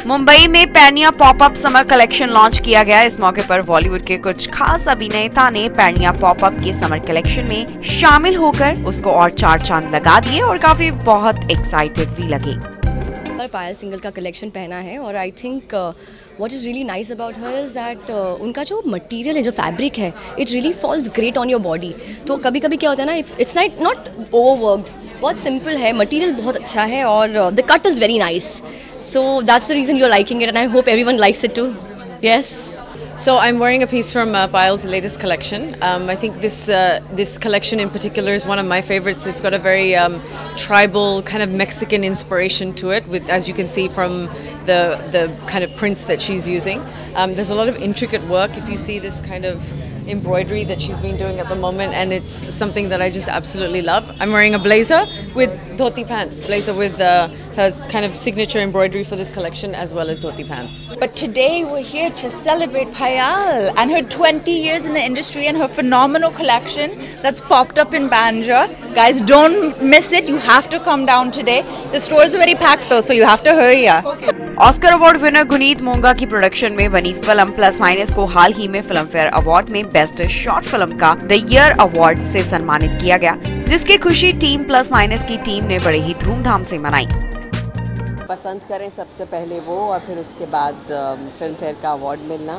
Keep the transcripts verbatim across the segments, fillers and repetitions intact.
मुंबई में पैनिया popup summer collection launch किया गया। इस मौके पर बॉलीवुड के कुछ खास अभिनेता ने पैनिया पॉपअप के समर कलेक्शन में शामिल होकर उसको और चार चांद लगा दिए और काफी बहुत एक्साइटेड भी लगे। पायल सिंगल का कलेक्शन पहना है और I think what is really nice about her is that उनका जो मटेरियल है, जो फैब्रिक है, it really falls great on your body. तो कभी कभी क्या होता है ना, इट्स नॉट नॉट ओवरवर्क्ड, बहुत सिंपल है, मटेरियल बहुत अच्छा है और the cut is very nice. So that's the reason you're liking it, and I hope everyone likes it too. Yes. So I'm wearing a piece from uh, Payal's latest collection. Um, I think this uh, this collection in particular is one of my favorites. It's got a very um, tribal kind of Mexican inspiration to it, with, as you can see from the the kind of prints that she's using. Um, there's a lot of intricate work. If you see this kind of embroidery that she's been doing at the moment, and it's something that I just absolutely love. I'm wearing a blazer with dhoti pants, blazer with uh, her kind of signature embroidery for this collection, as well as dhoti pants. But today we're here to celebrate Payal and her twenty years in the industry and her phenomenal collection that's popped up in Bandra. Guys, don't miss it. You have to come down today. The store is very packed though, so you have to hurry up. Oscar award winner Guneet Monga की production में बनी film plus minus को हाल ही में Filmfare award में best short film का the year award से सम्मानित किया गया, जिसकी खुशी टीम प्लस माइनस की टीम ने बड़े ही धूमधाम से मनाई। पसंद करें सबसे पहले वो, और फिर उसके बाद फिल्म फेयर का अवार्ड मिलना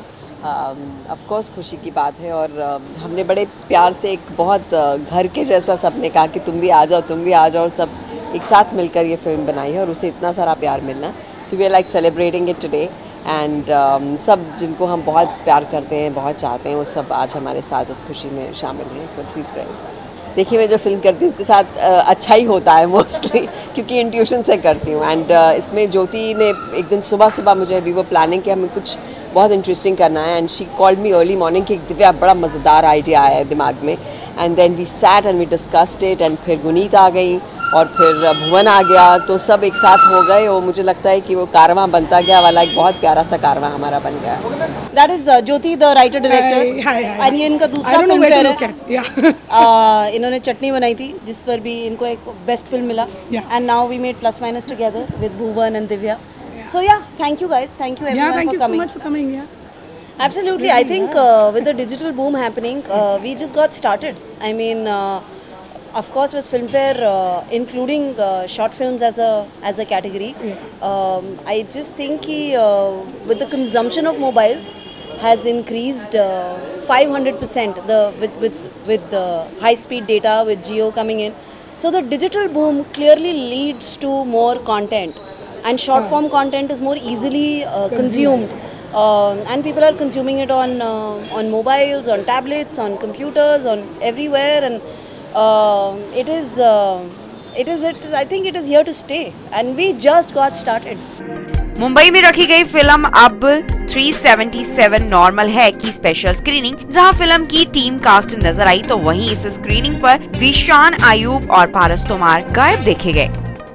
ऑफ कोर्स खुशी की बात है। और uh, हमने बड़े प्यार से एक बहुत uh, घर के जैसा सबने कहा कि तुम भी आ जाओ तुम भी आ जाओ, सब एक साथ मिलकर ये फिल्म बनाई है और उसे इतना सारा प्यार मिलना। So we are like celebrating it today and सब जिनको हम बहुत प्यार करते हैं, बहुत चाहते हैं, वो सब आज हमारे साथ इस खुशी में शामिल हैं। So please great. देखिए, मैं जो फिल्म करती हूँ उसके साथ uh, अच्छा ही होता है मोस्टली, क्योंकि इंट्यूशन से करती हूँ। एंड uh, इसमें ज्योति ने एक दिन सुबह सुबह मुझे वी वो प्लानिंग कि हमें कुछ बहुत इंटरेस्टिंग करना है, and she called me early morning कि दिव्या बड़ा मज़ेदार आइडिया आया है दिमाग में। And then we sat and we discussed it, and फिर गुनीत आ गई और फिर भुवन आ गया, तो सब एक साथ हो गए और मुझे लगता है कि वो कारवां बनता गया वाला एक बहुत प्यारा सा कारवां हमारा बन गया। That is uh, Jyoti the writer director, और ये इनका दूसरा फिल्म फेयर है। uh, इन्होंने चटनी बनाई थी जिस पर भी इनको एक बेस्ट फिल्म मिला, and now we made plus minus together with Bhuvan and Divya. So yeah, thank you guys, thank you everyone for coming. for coming here. Absolutely, I think uh, with the digital boom happening, uh, we just got started. I mean, uh, of course, with Filmfare, uh, including uh, short films as a as a category, Yeah. um, I just think कि, uh, with the consumption of mobiles has increased uh, five hundred percent. The with with with the high speed data, with Jio coming in, so the digital boom clearly leads to more content, and short form content is more easily uh, consumed. Um, and people are consuming it on uh, on mobiles, on tablets, on computers, on everywhere, and uh, it is uh, it is it is, I think it is here to stay, and we just got started. Mumbai में रखी गई film अब तीन सौ सतहत्तर normal है की special screening, जहां फिल्म की टीम कास्ट नजर आई, तो वहीं इस स्क्रीनिंग पर दिशान आयूब और पारस तोमार गायब देखे गए।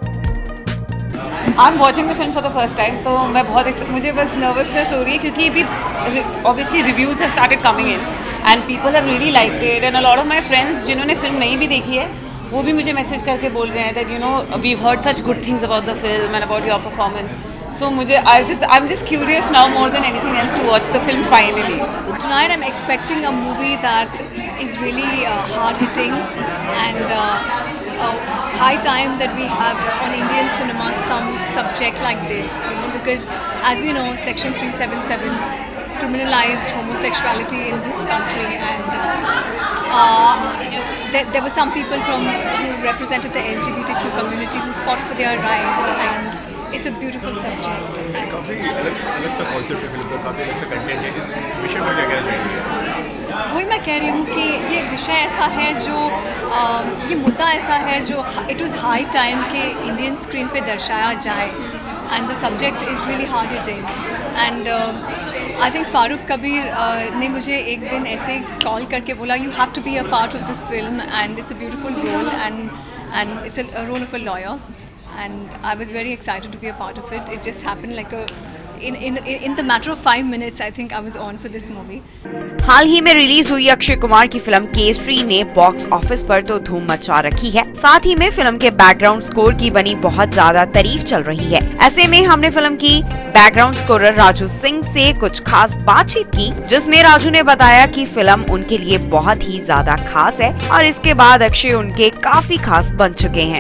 I am watching the film for the first time, तो मैं बहुत मुझे बस नर्वसनेस हो रही है क्योंकि अभी obviously reviews have started coming in and people have really liked it, and a lot of my friends जिन्होंने फिल्म नहीं भी देखी है वो भी मुझे मैसेज करके बोल रहे हैं that you know we heard such good things about the film and about your performance. So मुझे I just I am just curious now more than anything else to watch the film finally. Tonight I'm expecting a movie that is really uh, hard hitting and uh, uh, high time that we have on Indian cinema some subject like this, you know, because as we know Section three seventy-seven criminalized homosexuality in this country, and uh, there, there were some people from who represented the L G B T Q community who fought for their rights, and it's a beautiful subject. काफी अलग अलग सा concept है film का, काफी अलग सा content है। इस विषय पर क्या कहना चाहेंगे? वही मैं कह रही हूँ कि ये विषय ऐसा है जो आ, ये मुद्दा ऐसा है जो इट वाज हाई टाइम के इंडियन स्क्रीन पे दर्शाया जाए, and the subject is really hard hitting. And I think Farooq Kabir uh, ने मुझे एक दिन ऐसे कॉल करके बोला you have to be a part of this film, and it's a beautiful role, and and it's a role of a lawyer, and I was very excited to be a part of it. It just happened like a in in in the matter of five minutes. I think I was on for this movie. हाल ही में release हुई अक्षय कुमार की film Kesari ने box office पर तो धूम मचा रखी है, साथ ही में फिल्म के बैकग्राउंड स्कोर की बनी बहुत ज्यादा तारीफ चल रही है। ऐसे में हमने फिल्म की बैकग्राउंड स्कोरर राजू सिंह से कुछ खास बातचीत की, जिसमें राजू ने बताया कि फिल्म उनके लिए बहुत ही ज्यादा खास है और इसके बाद अक्षय उनके काफी खास बन चुके हैं।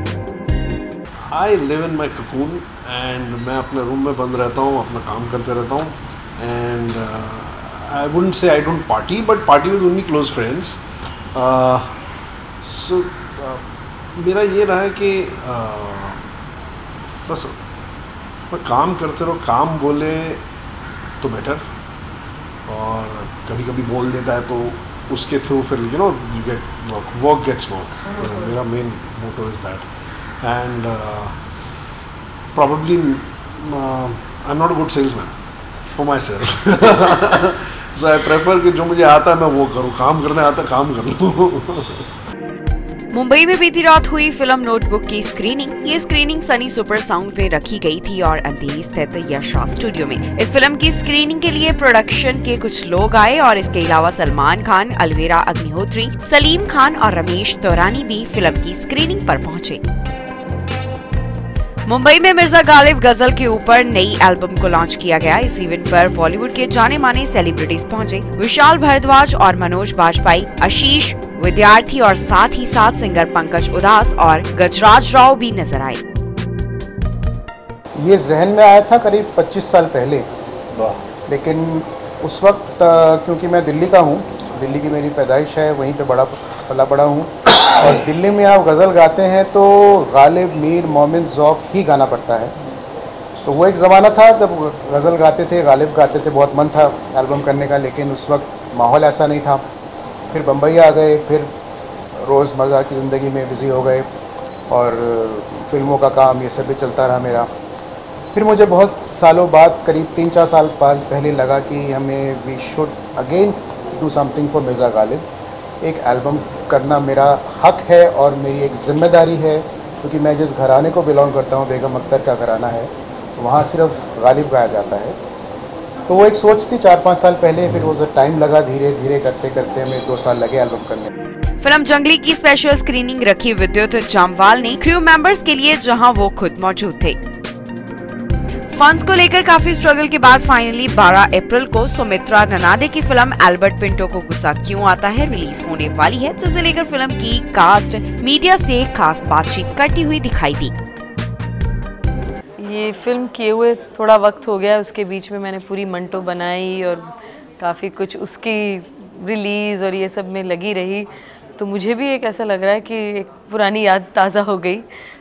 I live in my cocoon and मैं अपने रूम में बंद रहता हूँ, अपना काम करते रहता हूँ and uh, I wouldn't say I don't party but party with only close friends. uh, so uh, मेरा ये रहा है कि uh, बस मैं काम करते रहो, काम बोले तो बेटर, और कभी कभी बोल देता है तो उसके थ्रू फिर you know you get work work gets work. मेरा main motto is that and probably uh, I'm not a good salesman for myself. So I prefer कि जो मुझे आता है मैं वो करूँ, काम करने आता है काम कर लूँ। मुंबई में बीती रात हुई फिल्म नोटबुक की स्क्रीनिंग। ये स्क्रीनिंग सनी सुपर साउंड में रखी गई थी और अंधेरी स्थित यशा स्टूडियो में। इस फिल्म की स्क्रीनिंग के लिए प्रोडक्शन के कुछ लोग आए और इसके अलावा सलमान खान, अलवेरा अग्निहोत्री, सलीम खान और रमेश तौरानी भी फिल्म की स्क्रीनिंग पर पहुंचे। मुंबई में मिर्जा गालिब गजल के ऊपर नई एल्बम को लॉन्च किया गया। इस इवेंट पर बॉलीवुड के जाने माने सेलिब्रिटीज पहुंचे। विशाल भारद्वाज और मनोज बाजपेयी, आशीष विद्यार्थी और साथ ही साथ सिंगर पंकज उदास और गजराज राव भी नजर आए। ये जहन में आया था करीब पच्चीस साल पहले, लेकिन उस वक्त क्योंकि मैं दिल्ली का हूँ, दिल्ली की मेरी पैदाइश है, वहीं पे बड़ा पला बड़ा हूँ और दिल्ली में आप गज़ल गाते हैं तो गालिब, मीर, मोमिन, ज़ौक़ ही गाना पड़ता है। तो वो एक ज़माना था जब गज़ल गाते थे, गालिब गाते थे, बहुत मन था एल्बम करने का, लेकिन उस वक्त माहौल ऐसा नहीं था। फिर बम्बई आ गए, फिर रोज़मर्रा की ज़िंदगी में बिज़ी हो गए और फिल्मों का काम ये सब भी चलता रहा मेरा। फिर मुझे बहुत सालों बाद, करीब तीन चार साल पहले लगा कि हमें we should again do something for Mirza Ghalib. एक एल्बम करना मेरा हक है और मेरी एक जिम्मेदारी है, क्योंकि मैं जिस घराने को बिलोंग करता हूँ, बेगम अख्तर का घराना है, तो वहाँ सिर्फ गालिब गाया जाता है। तो वो एक सोच थी चार पाँच साल पहले, फिर वो टाइम लगा, धीरे धीरे करते करते हमें दो साल लगे एल्बम करने। फिल्म जंगली की स्पेशल स्क्रीनिंग रखी विद्युत जामवाल ने क्रू मेंबर्स के लिए, जहां वो खुद मौजूद थे। फंड्स को लेकर काफी स्ट्रगल के बाद फाइनली बारह अप्रैल को सुमित्रा ननाडे की फिल्म एल्बर्ट पिंटो को गुस्सा क्यों आता है रिलीज होने वाली है, जिसे लेकर फिल्म की कास्ट मीडिया से खास बातचीत करती हुई दिखाई दी। ये फिल्म किए हुए थोड़ा वक्त हो गया, उसके बीच में मैंने पूरी मंटो बनाई और काफ़ी कुछ उसकी रिलीज़ और ये सब में लगी रही, तो मुझे भी एक ऐसा लग रहा है कि एक पुरानी याद ताज़ा हो गई।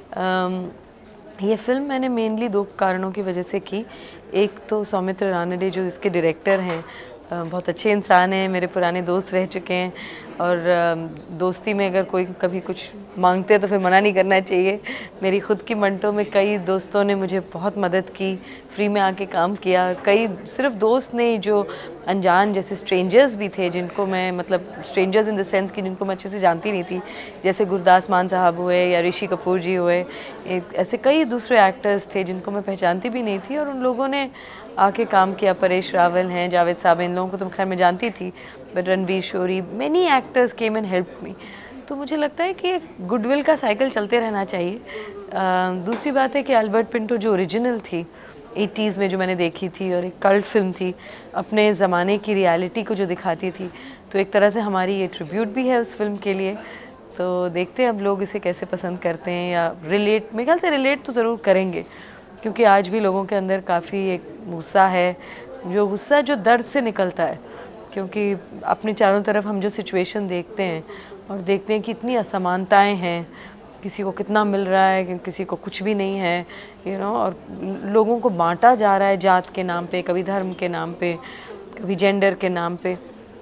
आम, ये फिल्म मैंने मेनली दो कारणों की वजह से की। एक तो सौमित्र रानडे जो इसके डायरेक्टर हैं, बहुत अच्छे इंसान हैं, मेरे पुराने दोस्त रह चुके हैं और दोस्ती में अगर कोई कभी कुछ मांगते हैं तो फिर मना नहीं करना चाहिए। मेरी खुद की मंटो में कई दोस्तों ने मुझे बहुत मदद की, फ्री में आके काम किया। कई सिर्फ दोस्त नहीं, जो अनजान जैसे स्ट्रेंजर्स भी थे, जिनको मैं मतलब स्ट्रेंजर्स इन द सेंस कि जिनको मैं अच्छे से जानती नहीं थी, जैसे गुरदास मान साहब हुए या ऋषि कपूर जी हुए, ऐसे कई दूसरे एक्टर्स थे जिनको मैं पहचानती भी नहीं थी और उन लोगों ने आके काम किया। परेश रावल हैं, जावेद साहब, इन लोगों को तो खैर मैं जानती थी, but Ranveer Shorey, many actors came and help me. तो मुझे लगता है कि एक गुडविल का साइकिल चलते रहना चाहिए। आ, दूसरी बात है कि एल्बर्ट पिंटो जो ओरिजिनल थी एटीज़ में, जो मैंने देखी थी और एक कल्ट फिल्म थी, अपने ज़माने की रियलिटी को जो दिखाती थी, तो एक तरह से हमारी ये ट्रिब्यूट भी है उस फिल्म के लिए। तो देखते हैं अब लोग इसे कैसे पसंद करते हैं या रिलेट, मेरे ख्याल से रिलेट तो ज़रूर करेंगे, क्योंकि आज भी लोगों के अंदर काफ़ी एक गुस्सा है, जो गुस्सा जो दर्द से निकलता है, क्योंकि अपने चारों तरफ हम जो सिचुएशन देखते हैं और देखते हैं कि इतनी असमानताएं हैं, किसी को कितना मिल रहा है, किसी को कुछ भी नहीं है, यू नो, और लोगों को बांटा जा रहा है जात के नाम पे, कभी धर्म के नाम पे, कभी जेंडर के नाम पे।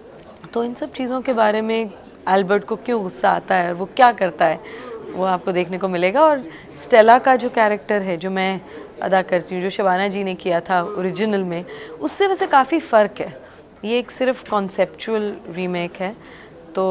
तो इन सब चीज़ों के बारे में एल्बर्ट को क्यों गुस्सा आता है और वो क्या करता है, वो आपको देखने को मिलेगा। और स्टेला का जो कैरेक्टर है, जो मैं अदा करती हूँ, जो शबाना जी ने किया था ओरिजिनल में, उससे वैसे काफ़ी फ़र्क है। ये एक सिर्फ कॉन्सेप्चुअल रीमेक है। तो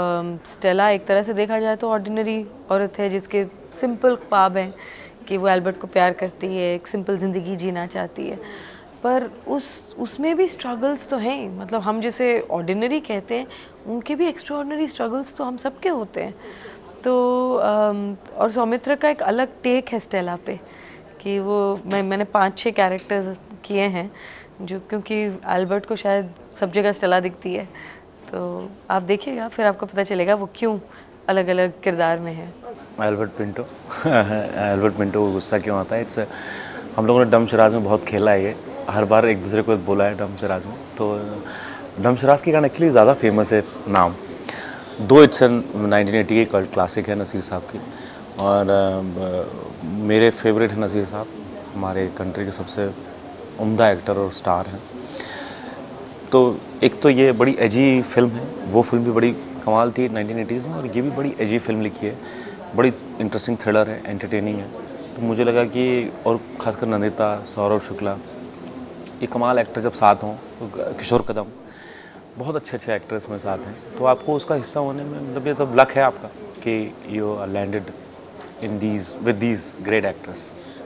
स्टेला एक तरह से देखा जाए तो ऑर्डिनरी औरत है, जिसके सिंपल ख्वाब हैं कि वो एल्बर्ट को प्यार करती है, एक सिंपल ज़िंदगी जीना चाहती है, पर उस उसमें भी स्ट्रगल्स तो हैं। मतलब हम जिसे ऑर्डिनरी कहते हैं, उनके भी एक्स्ट्राऑर्डिनरी स्ट्रगल्स तो हम सबके होते हैं। तो और सौमित्र का एक अलग टेक है स्टेला पे, कि वो मैं मैंने पाँच छः कैरेक्टर्स किए हैं, जो क्योंकि एल्बर्ट को शायद सब जगह स्टेला दिखती है, तो आप देखिएगा फिर आपको पता चलेगा वो क्यों अलग अलग किरदार में है। एल्बर्ट पिंटो एल्बर्ट पिंटो को गुस्सा क्यों आता है? इट्स हम लोगों ने डम शराज में बहुत खेला है, ये हर बार एक दूसरे को बोला है डम शराज में। तो डम शराज के गाने एक्चुअली ज़्यादा फेमस है नाम, दो इट्स नाइनटीन एटी की कल्ट क्लासिक है नसीर साहब की, और आ, मेरे फेवरेट है नसीर साहब, हमारे कंट्री के सबसे उम्दा एक्टर और स्टार हैं। तो एक तो ये बड़ी एजी फिल्म है, वो फिल्म भी बड़ी कमाल थी नाइनटीन एटीज़ में, और ये भी बड़ी एजी फिल्म लिखी है, बड़ी इंटरेस्टिंग थ्रिलर है, एंटरटेनिंग है। तो मुझे लगा कि और ख़ासकर नंदिता, सौरभ शुक्ला, ये कमाल एक्टर जब साथ हों, तो किशोर कदम, बहुत अच्छे अच्छे एक्टर्स में साथ हैं, तो आपको उसका हिस्सा होने में मतलब ये तो लक है आपका कि you are landed in these with these great actors.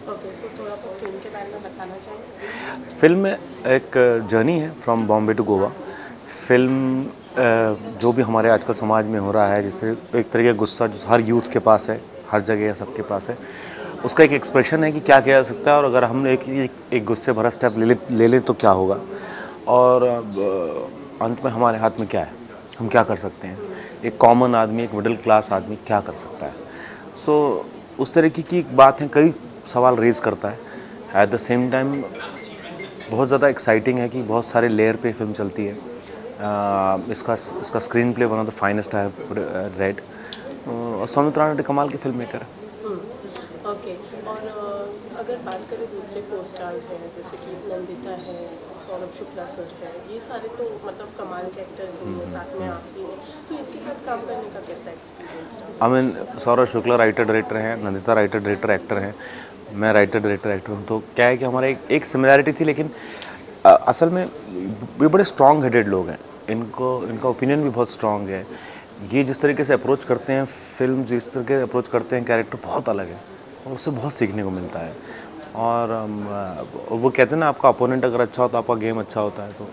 फिल्म एक जर्नी है फ्रॉम बॉम्बे टू गोवा। फिल्म जो भी हमारे आजकल समाज में हो रहा है, जिस तरह एक तरह का गुस्सा जो हर यूथ के पास है, हर जगह सबके पास है, उसका एक एक्सप्रेशन है कि क्या किया जा सकता है, और अगर हम एक एक गुस्से भरा स्टेप ले ले लें तो क्या होगा, और अंत में हमारे हाथ में क्या है, हम क्या कर सकते हैं। एक कॉमन आदमी, एक मिडिल क्लास आदमी क्या कर सकता है। सो so, उस तरीके की बातें कई सवाल रेज करता है। एट द सेम टाइम बहुत ज़्यादा एक्साइटिंग है कि बहुत सारे लेयर पे फिल्म चलती है। आ, इसका इसका screenplay one of the finest है रेड, और सौमित्र राणा कमाल के फिल्म मेकर है। ओके, और अगर बात करें दूसरे को स्टार्स हैं, जैसे कि नंदिता है, सौरभ शुक्ला सर है, ये सारे तो मतलब कमाल के एक्टर हैं, साथ में आप भी हैं, तो इनके साथ काम करने का कैसा experience? I mean Saurabh Shukla writer director हैं, नंदिता राइटर डायरेक्टर एक्टर हैं, मैं राइटर डायरेक्टर एक्टर हूँ। तो क्या है कि हमारा एक एक सिमिलैरिटी थी, लेकिन आ, असल में ये बड़े स्ट्रॉन्ग हेडेड लोग हैं, इनको इनका ओपिनियन भी बहुत स्ट्रॉन्ग है। ये जिस तरीके से अप्रोच करते हैं फिल्म, जिस तरीके से अप्रोच करते हैं कैरेक्टर, बहुत अलग है, और उससे बहुत सीखने को मिलता है। और वो कहते हैं ना, आपका अपोनेंट अगर अच्छा होता है, आपका गेम अच्छा होता है। तो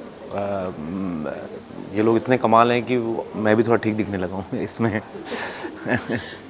आ, ये लोग इतने कमाल हैं कि मैं भी थोड़ा ठीक दिखने लगा हूँ इसमें।